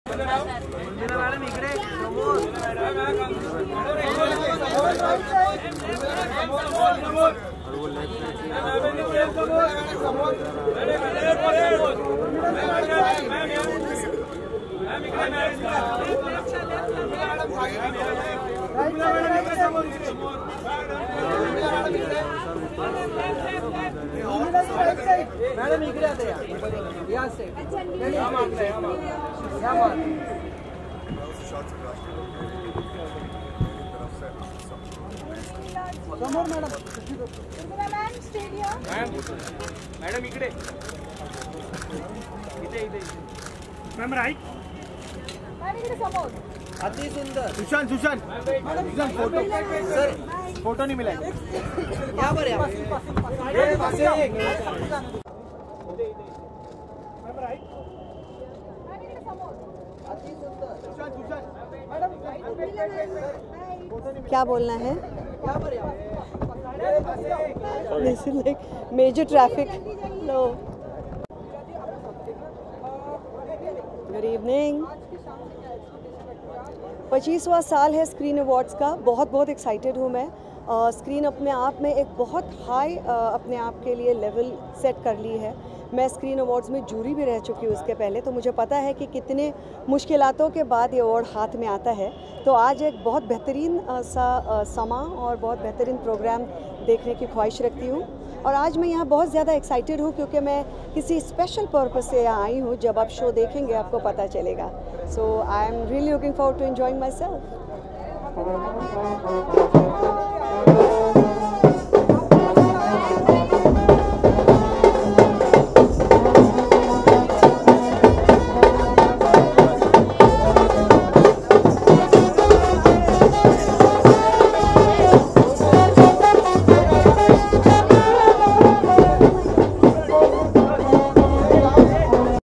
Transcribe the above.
Madam इकडे आता या से समोर मैडम मैडम इकडे इथे इथे मॅम राईट इकडे समोर अति सुंदर Sushant Sushant Sushant photo sir photo नहीं मिला यहाँ पर क्या बोलना है? This is like major traffic. Hello. Good evening. 25वां साल है स्क्रीन अवार्ड्स का। बहुत बहुत एक्साइटेड हूँ मैं। स्क्रीन अपने आप में एक बहुत हाई अपने आप के लिए लेवल सेट कर ली है। मैं स्क्रीन अवार्ड्स में जूरी भी रह चुकी हूँ उसके पहले, तो मुझे पता है कि कितने मुश्किलातों के बाद ये अवार्ड हाथ में आता है। तो आज एक बहुत बेहतरीन सा समा और बहुत बेहतरीन प्रोग्राम देखने की ख्वाहिश रखती हूँ। और आज मैं यहाँ बहुत ज़्यादा एक्साइटेड हूँ क्योंकि मैं किसी स्पेशल पर्पस से यहाँ आई हूँ। जब आप शो देखेंगे आपको पता चलेगा। So I am really looking forward to enjoying my self.